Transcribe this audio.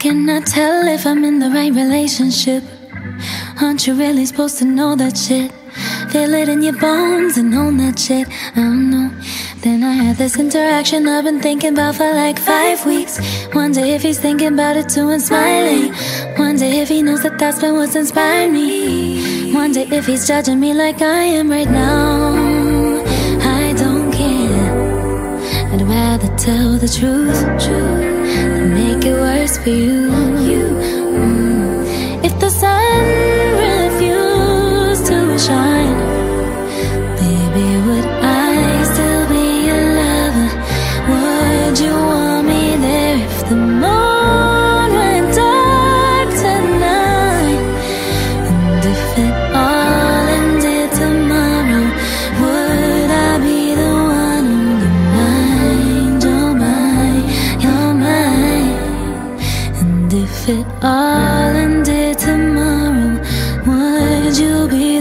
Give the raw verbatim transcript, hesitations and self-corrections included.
can I tell if I'm in the right relationship? Aren't you really supposed to know that shit? Feel it in your bones and own that shit. I don't know. Then I had this interaction I've been thinking about for like five weeks. Wonder if he's thinking about it too and smiling. Wonder if he knows that that's been what's inspired me. Wonder if he's judging me like I am right now. I don't care. I'd rather tell the truth than make it worse for you. Mm. If the sun refused to shine, baby, would I still be your lover? Would you want me there if the moon went dark tonight? And if it all ended tomorrow, would I be the one on your mind? Oh my, you're mine. And if it all ended tomorrow, would you be